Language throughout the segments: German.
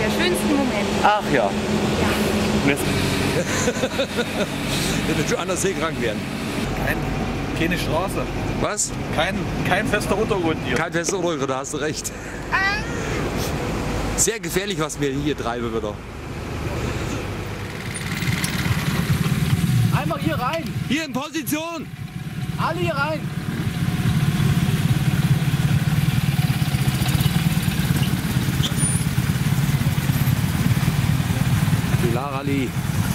der schönsten Moment. Ach ja. Ja. Der wird schon an der See krank werden. Keine Straße. Was? Kein fester Untergrund hier. Kein fester Untergrund, da hast du recht. Sehr gefährlich, was wir hier treiben wieder. Einmal hier rein. Hier in Position! Alle hier rein. Die Larali.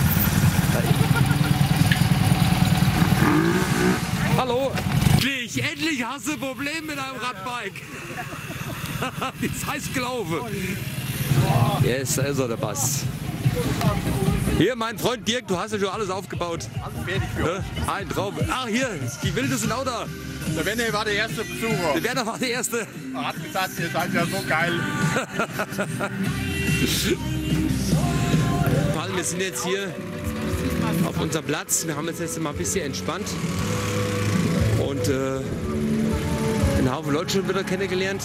Hallo! Endlich hast du ein Problem mit deinem Radbike. Das heißt Glaube. Yes, da ist er, der Bass. Hier, mein Freund Dirk, du hast ja schon alles aufgebaut. Alles fertig für uns. Ein Traum. Ach, hier, die Wilde sind auch da. Der Werner war der erste Besucher. Der Werner war der Erste. Er hat gesagt, ihr seid ja so geil. Wir sind jetzt hier auf unserem Platz. Wir haben uns jetzt mal ein bisschen entspannt und einen Haufen Leute schon wieder kennengelernt.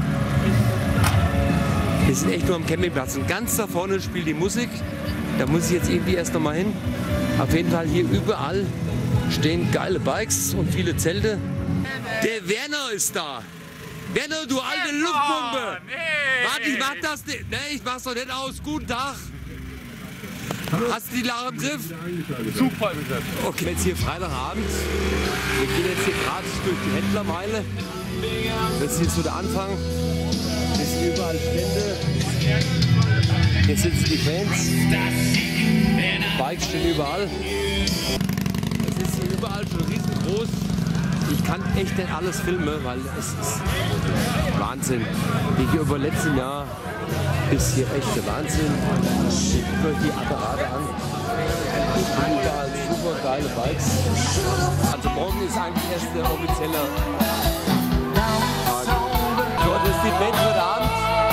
Wir sind echt nur am Campingplatz und ganz da vorne spielt die Musik. Da muss ich jetzt irgendwie erst noch mal hin. Auf jeden Fall hier überall stehen geile Bikes und viele Zelte. Der Werner ist da. Werner, du alte Luftpumpe! Nee. Warte, ich mach das nicht. Nee, ich mach's doch nicht aus. Guten Tag. Hast du die Lache im Griff? Super im Griff. Okay, jetzt hier Freitagabend. Wir gehen jetzt hier gerade durch die Händlermeile. Das ist jetzt so der Anfang. Hier sind überall Stände. Hier sitzen die Fans. Bikes stehen überall. Es ist hier überall schon riesengroß. Ich kann echt nicht alles filmen, weil es ist Wahnsinn. Hier über letzten Jahr ist hier echt der Wahnsinn. Ich gucke euch die Apparate an. Überall super geile Bikes. Also morgen ist eigentlich erst der offizielle Tag. So, das ist die Band heute Abend.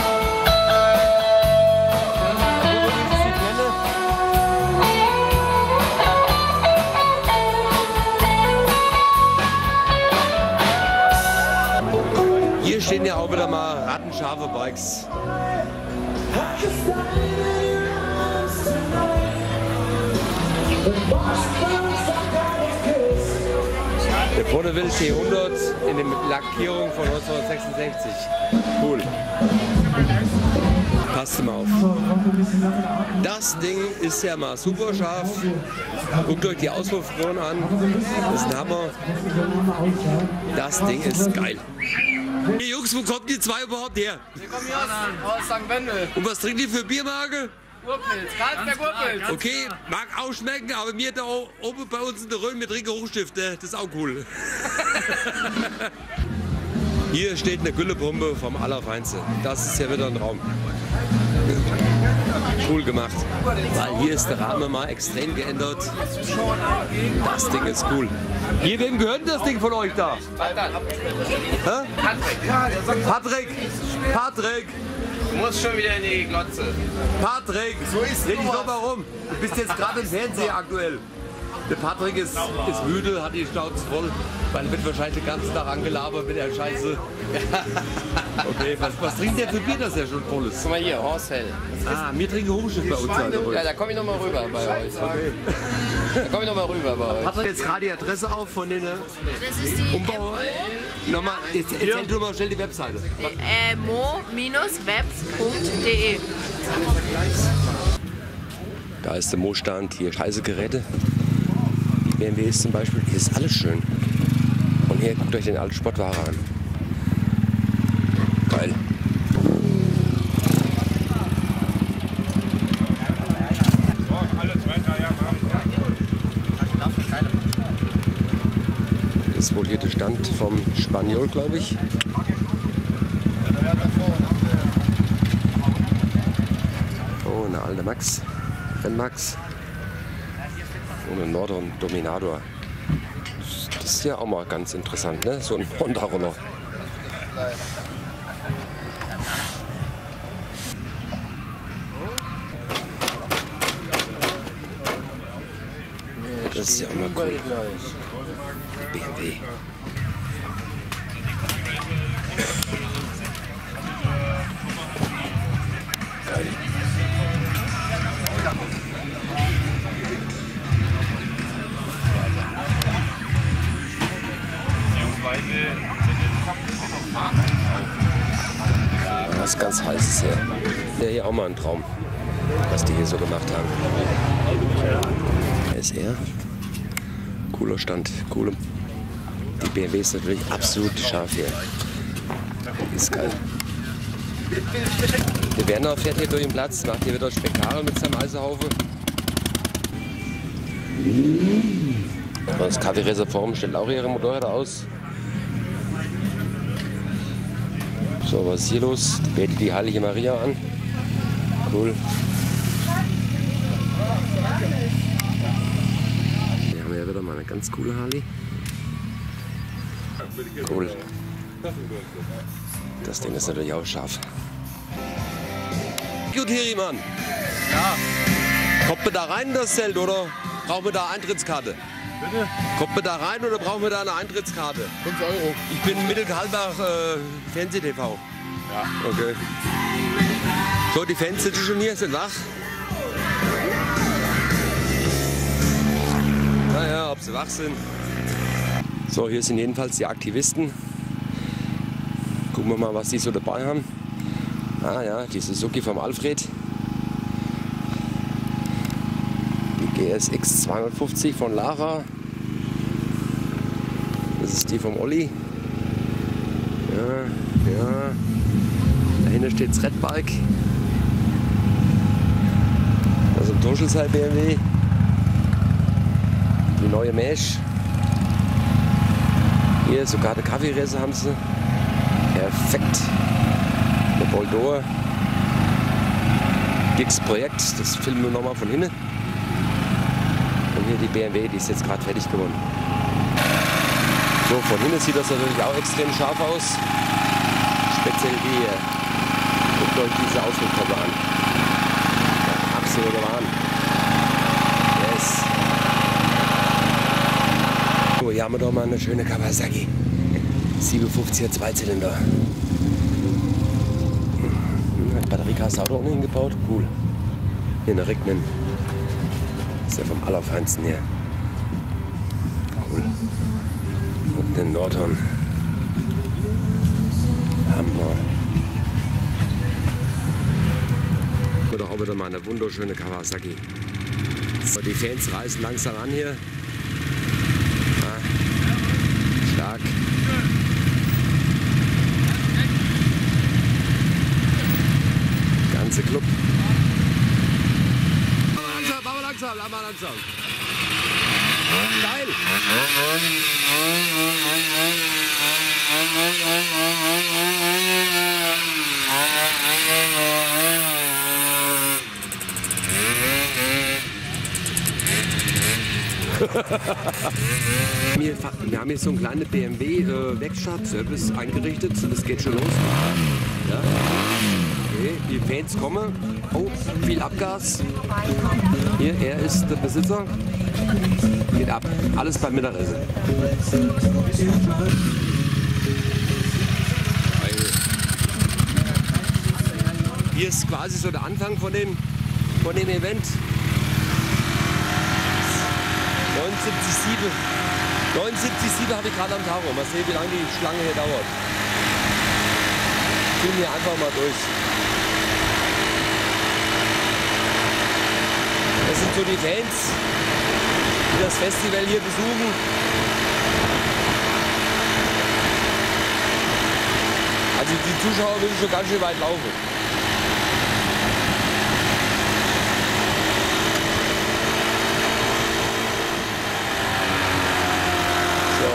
Hier stehen ja auch wieder mal rattenscharfe Bikes. Der Bonneville T100 in der Lackierung von 1966. Cool. Passt mal auf. Das Ding ist ja mal super scharf. Guckt euch die Auspuffrohren an. Das ist ein Hammer. Das Ding ist geil. Hey Jungs, wo kommt die zwei überhaupt her? Wir kommen hier aus St. Wendel. Und was trinkt ihr für Biermarke? Urpilz, Karlsberg Urpilz. Okay, mag auch schmecken, aber mir da oben bei uns in der Rhön, wir trinken Hochstifte. Das ist auch cool. Hier steht eine Güllepumpe vom Allerfeinste. Das ist ja wieder ein Traum. Cool gemacht. Weil hier ist der Rahmen mal extrem geändert. Das Ding ist cool. Hier, wem gehört denn das Ding von euch da? Hä? Patrick! Patrick! Du musst schon wieder in die Glotze. Patrick! So ist dreh dich doch mal rum. Du bist jetzt gerade im Fernseher aktuell. Der Patrick ist müde, hat die Schnauze voll, weil er wird wahrscheinlich den ganzen Tag angelabert mit der Scheiße. Okay, was trinkt der für Bier, dass der schon voll ist? Guck mal hier, Horst Hell. Ah, wir trinken Hochschiff bei uns. Ja, da komme ich nochmal rüber bei euch. Okay. Da komme ich nochmal rüber bei euch. Patrick jetzt gerade die Adresse auf von den Umbauer. Nochmal, erzähl du mal schnell die Webseite. mo-webs.de. Da ist der Mo-Stand, hier heiße Geräte. Die BMWs zum Beispiel, hier ist alles schön. Und hier guckt euch den alten Sportwagen an. Geil. Das ist wohl hier der Stand vom Spaniol, glaube ich. Oh, eine alte Max. Max und ein Nordern Dominator. Das ist ja auch mal ganz interessant, ne? So ein Honda-Roller. Das ist ja auch mal cool. BMW. Geil. Ist ja hier auch mal ein Traum, was die hier so gemacht haben. Hier ist er. Cooler Stand, coole. Die BMW ist natürlich absolut scharf hier. Ist geil. Der Werner fährt hier durch den Platz, macht hier wieder Spektakel mit seinem Eisehaufe. Das Kaffeereservoir stellt auch ihre Motorräder aus. So, was ist hier los? Die betet die Heilige Maria an. Cool. Hier haben wir ja wieder mal eine ganz coole Harley. Cool. Das Ding ist natürlich auch scharf. Gut, Herimann. Ja, Kommt man da rein in das Zelt oder brauchen wir da Eintrittskarte? bitte? Kommt man da rein oder brauchen wir da eine Eintrittskarte? 5 Euro. Ich bin Mittelkalbach Fernseh-TV. Ja. Okay. So, die Fans sind schon hier, sind wach. Naja, ob sie wach sind. So, hier sind jedenfalls die Aktivisten. Gucken wir mal, was die so dabei haben. Ah ja, die Suzuki vom Alfred. Die GSX 250 von Lara. Das ist die vom Olli. Ja. Dahinter steht das Redbike. Das ist ein Torschelsheim BMW. Die neue Mesh. Hier sogar eine Kaffeerese haben sie. Perfekt. Eine Boldor. Dicks Projekt, das filmen wir nochmal von hinten. Und hier die BMW, die ist jetzt gerade fertig geworden. So, von hinten sieht das natürlich auch extrem scharf aus. Speziell die hier. Guckt euch diese Ausflugkoppe an. Ja, absoluter Wahnsinn. Yes. So, hier haben wir doch mal eine schöne Kawasaki. 57er Zweizylinder. Batteriekasten auch unten hingebaut. Cool. Hier eine Regnen. Ist ja vom Allerfeinsten her. Cool. Und den Nordhorn. Hammer. Oder auch wieder mal eine wunderschöne Kawasaki. So, die Fans reißen langsam an hier. Ja. Stark. Ganze Club. Langsam. Geil. Wir haben hier so einen kleinen BMW-Werkstatt-Service eingerichtet. Das geht schon los. Ja. Okay, die Fans kommen. Oh, viel Abgas. Hier, er ist der Besitzer. Geht ab. Alles beim Mittagessen. Hier ist quasi so der Anfang von dem Event. 79,7 habe ich gerade am Tacho. Mal sehen, wie lange die Schlange hier dauert. Ich filme hier einfach mal durch. Das sind so die Fans, die das Festival hier besuchen. Also die Zuschauer müssen schon ganz schön weit laufen. So,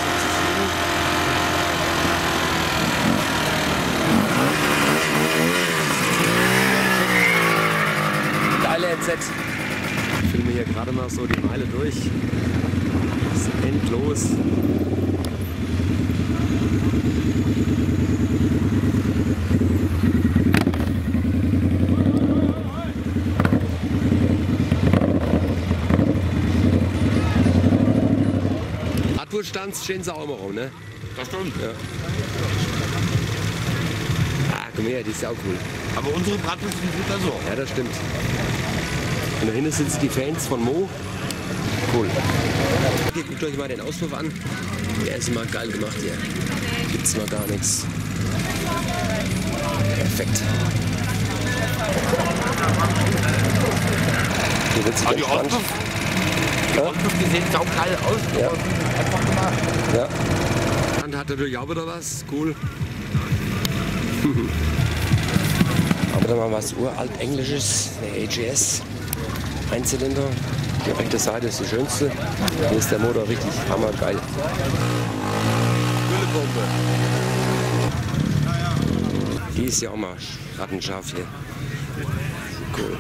79,7. Geile NZ. Ich filme hier gerade mal so die Meile durch. Das ist endlos. Radwohlstands stehen sie auch immer rum, ne? Das stimmt. Ja. Ah, guck mal her, die ist ja auch cool. Aber unsere Bratwurst sind besser. Ja, das stimmt. Und da hinten sitzen die Fans von Mo. Cool. Hier, guckt euch mal den Auspuff an. Der ist mal geil gemacht hier. Gibt's mal gar nichts. Perfekt. Hier wird sich Aber die entspannt. Autos, die sehen saugeil aus. Ja. Einfach gemacht. Ja. Und hat natürlich auch wieder was. Cool. Aber dann mal was uralt Englisches. Eine AGS. Einzylinder. Die rechte Seite ist die schönste. Hier ist der Motor richtig hammergeil. Die ist ja auch mal rattenscharf hier. Cool.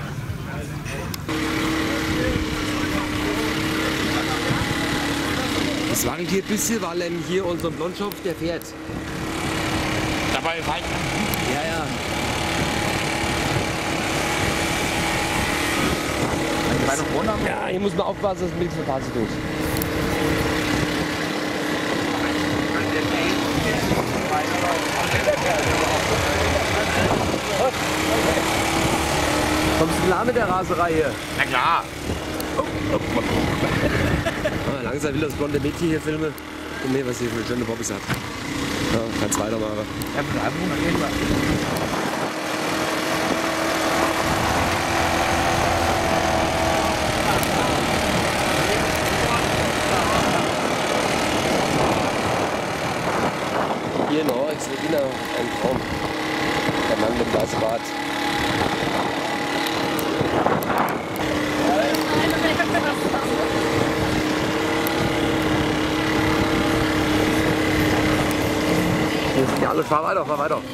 Das wackelt hier ein bisschen, weil hier unser Blondschopf, der fährt. Dabei weit. Ja, ja. Ja, hier muss man aufpassen, dass man nichts verpassen tut. Kommst du klar mit der Raserei hier? Na klar. Langsam will das blonde Mädchen hier filmen. Guck mal, was hier für eine schöne Bobbys hat. Ja, kannst weitermachen. Hier noch, ich sehe wieder ein Traum. Der Mann mit dem weißen Bart. Hier sind ja alle, fahr weiter, fahr weiter.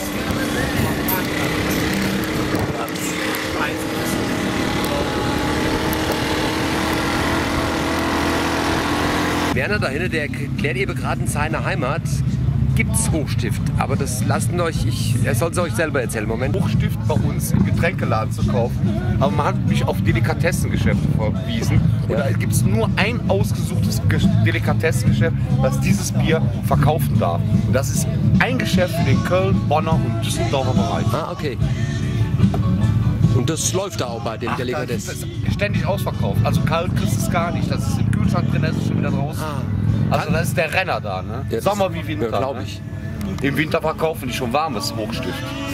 Werner da hinten, der erklärt eben gerade in seiner Heimat, gibt's Hochstift. Aber das lassen euch, er soll es euch selber erzählen. Moment. Hochstift bei uns im Getränkeladen zu kaufen. Aber man hat mich auf Delikatessengeschäfte verwiesen. Und Ja. da gibt es nur ein ausgesuchtes Delikatessengeschäft, das dieses Bier verkaufen darf. Und das ist ein Geschäft für den Köln, Bonner und Düsseldorfer Bereich. Ah, okay. Und das läuft da auch bei dem Das Delikatessen. ist ständig ausverkauft. Also kalt kriegst du es gar nicht. Das ist im Kühlschrank drin, das ist schon wieder draußen. Also das ist der Renner da. Ne? Ja, das- Sommer wie Winter. Ja, glaube ich. Ne? Im Winter verkaufen die schon warmes Hochstift.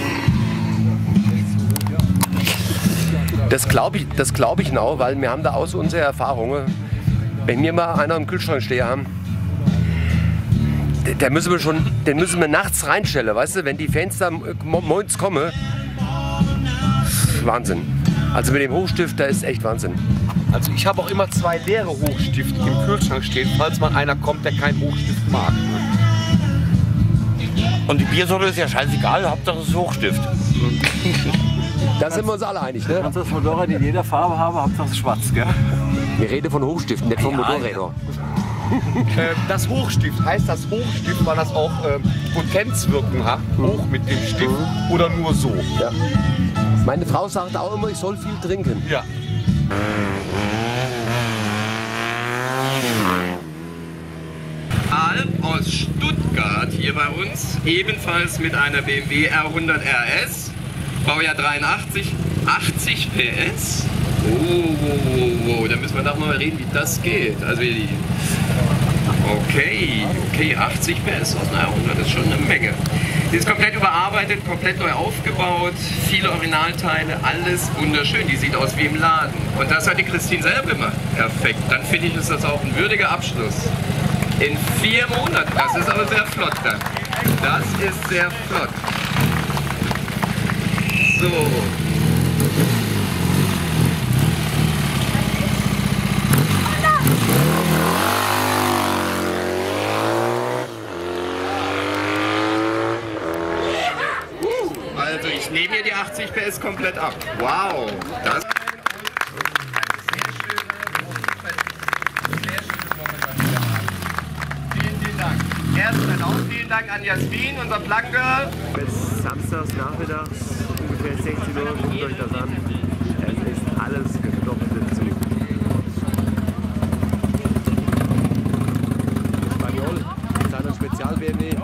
Das glaube ich noch, weil wir haben da auch so unsere Erfahrungen. Wenn wir mal einer im Kühlschrank stehen haben, den müssen wir nachts reinstellen, weißt du, wenn die Fans da morgens kommen. Wahnsinn. Also mit dem Hochstift, da ist echt Wahnsinn. Also ich habe auch immer 2 leere Hochstifte im Kühlschrank stehen, falls mal einer kommt, der keinen Hochstift mag. Und die Biersorte ist ja scheißegal, Hauptsache es ist Hochstift. Da sind wir uns alle einig, ne? Das Motorrad in jeder Farbe haben, Hauptsache es ist schwarz, gell? Wir reden von Hochstiften, nicht von Motorrädern. Das Hochstift heißt das Hochstift, weil das auch Potenzwirkung hat, hoch mit dem Stift oder nur so. Ja. Meine Frau sagt auch immer, ich soll viel trinken. Ja. Alp aus Stuttgart hier bei uns, ebenfalls mit einer BMW R100 RS, Baujahr 83, 80 PS. Oh, da müssen wir doch mal reden, wie das geht. Also okay, 80 PS aus einer R100, das ist schon eine Menge. Die ist komplett überarbeitet, komplett neu aufgebaut, viele Originalteile, alles wunderschön. Die sieht aus wie im Laden. Und das hat die Christine selber gemacht. Perfekt. Dann finde ich, ist das auch ein würdiger Abschluss. In 4 Monaten. Das ist aber sehr flott dann. Das ist sehr flott. So. Also ich nehme hier die 80 PS komplett ab. Wow. Das Vielen Dank an Jasmin, unser Plugger. Bis samstags nachmittags, ungefähr 16 Uhr, guckt euch das an. Es ist alles gestopft zu. Spaniol, kleiner Spezial-BMW.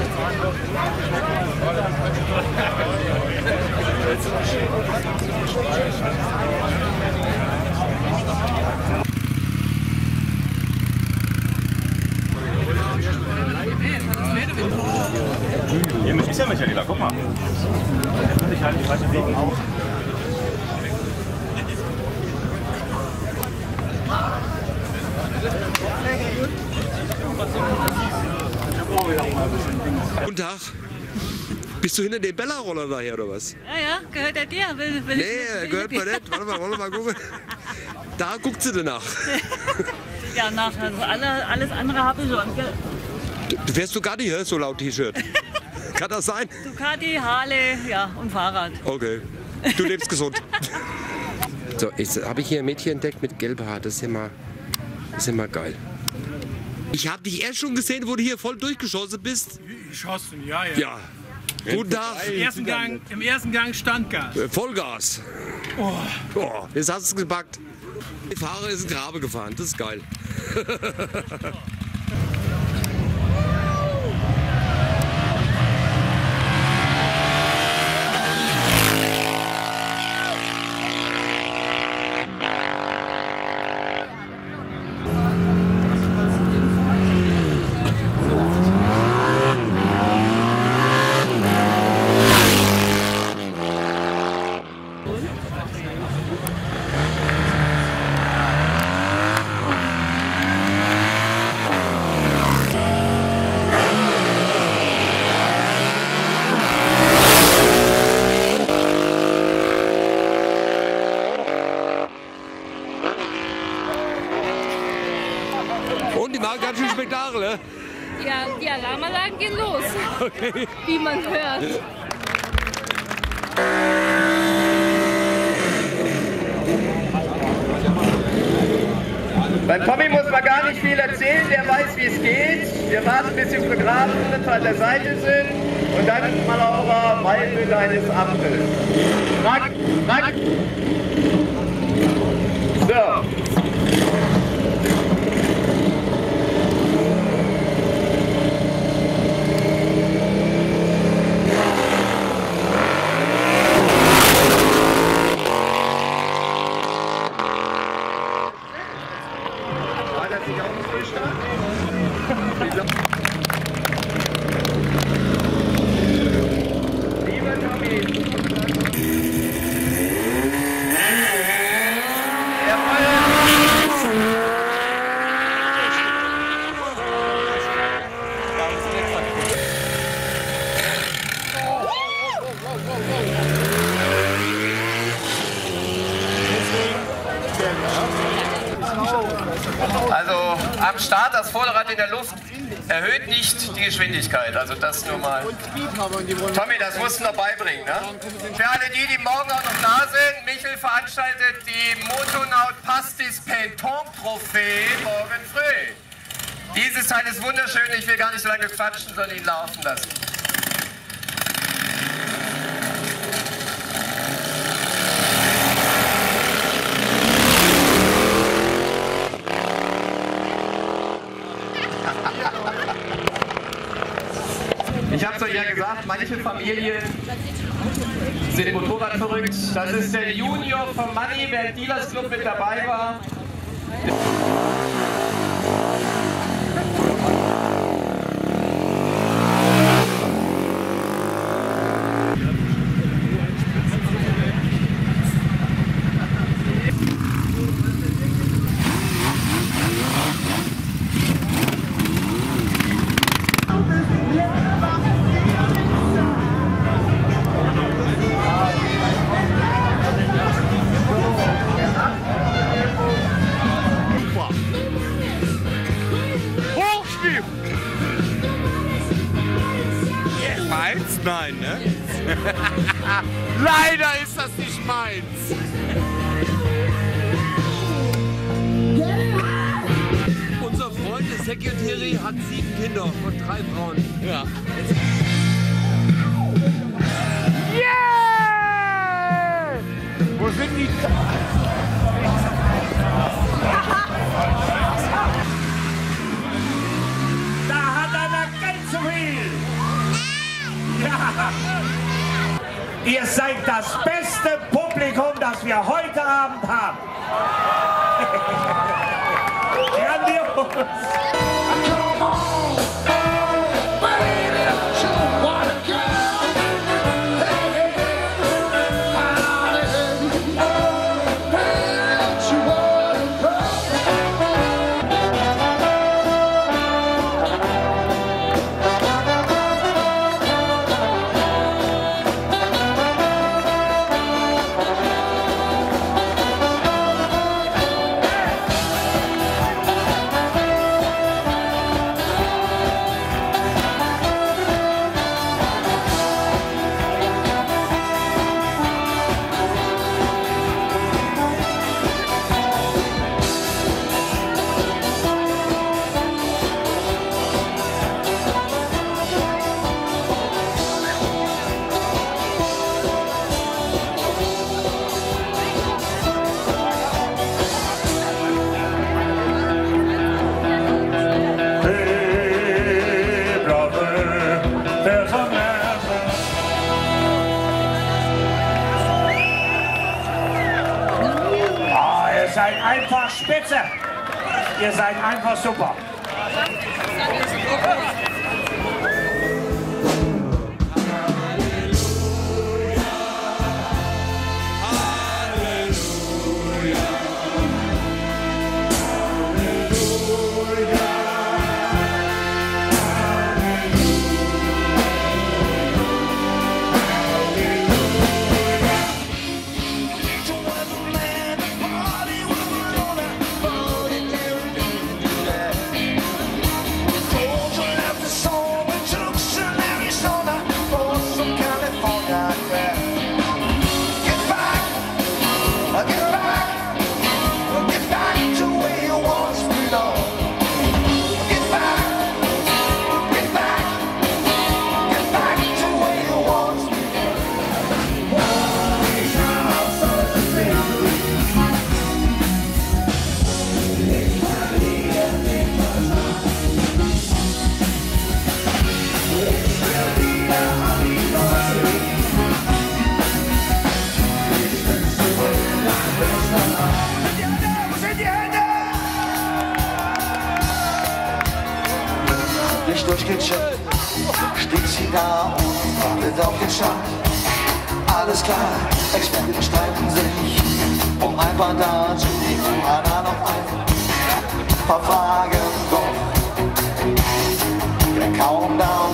Hier ist ja Michaela, guck mal. Ich halte die falsche Wegen auf. Guten Tag. Bist du hinter dem Bella-Roller daher oder was? Ja, gehört er dir? Nee, gehört mir nicht. Warte mal, wollen wir mal gucken. Da guckt sie danach. Ja, nach. Also alles andere habe ich schon. Gell? Du fährst Ducati, hä? So laut T-Shirt. Kann das sein? Ducati, Harley, ja, und Fahrrad. Okay. Du lebst gesund. So, jetzt habe ich hier ein Mädchen entdeckt mit gelbem Haar. Das ist immer geil. Ich habe dich erst schon gesehen, wo du hier voll durchgeschossen bist. Geschossen, ja. Ja. Guten Tag. Im ersten Gang Standgas. Vollgas. Oh, jetzt hast du es gepackt. Der Fahrer ist in Grabe gefahren. Das ist geil. Und die machen ganz schön Spektakel, ne? Ja, die Alarmanlagen gehen los, Okay. wie man hört. Beim Tommy muss man gar nicht viel erzählen, der weiß, wie es geht. Wir warten, bis die Fotografen an der Seite sind und dann mal auf Malbe deines Amtes. Rack, rack. So. Also am Start das Vorderrad in der Luft erhöht nicht die Geschwindigkeit, also das nur mal. Tommy, das musst du noch beibringen, ne? Für alle die, die morgen auch noch da sind, Michel veranstaltet die Motonaut Pastis Penton-Trophäe morgen früh. Dieses Teil ist wunderschön, ich will gar nicht so lange quatschen, sondern ihn laufen lassen. Ich habe es euch ja gesagt, manche Familien sind Motorrad verrückt. Das ist der Junior vom Money, wer im Dealers Club mit dabei war. Nein, ne? Leider ist das nicht meins. Unser Freund, der Secretary, hat 7 Kinder von 3 Frauen. Ja. Yeah! Wo sind die? Da hat einer ganz zu viel. Ihr seid das beste Publikum, das wir heute Abend haben. Grandios. Ihr seid einfach spitze. Ihr seid einfach super. Licht durchgecheckt, steht sie da und wartet auf den Start. Alles klar, Experten streiten sich um ein paar Daten, die Anna noch ein paar Fragen, doch der Countdown